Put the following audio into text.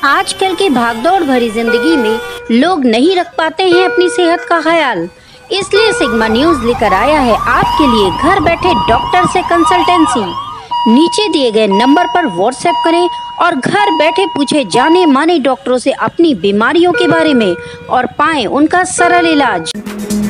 आजकल की भागदौड़ भरी जिंदगी में लोग नहीं रख पाते हैं अपनी सेहत का ख्याल। इसलिए सिग्मा न्यूज लेकर आया है आपके लिए घर बैठे डॉक्टर से कंसल्टेंसी। नीचे दिए गए नंबर पर व्हाट्सएप करें और घर बैठे पूछे जाने माने डॉक्टरों से अपनी बीमारियों के बारे में और पाएं उनका सरल इलाज।